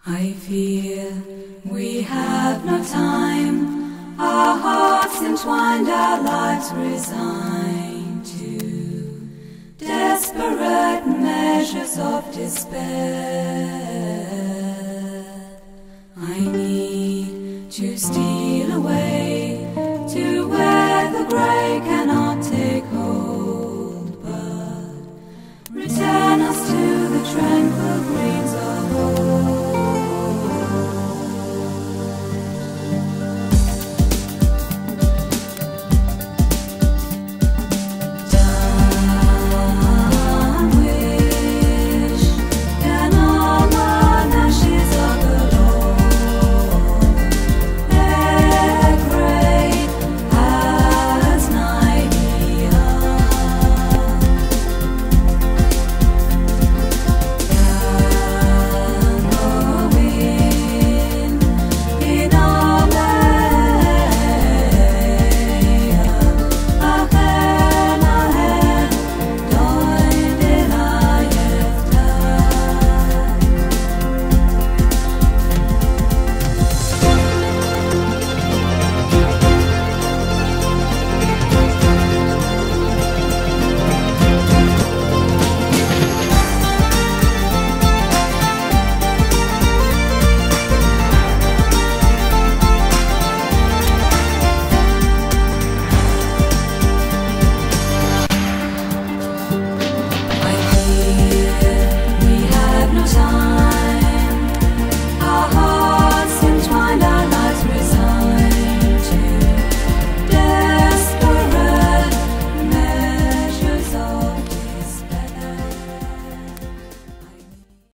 I fear we have no time, our hearts entwined, our lives resigned to desperate measures of despair. I need to steal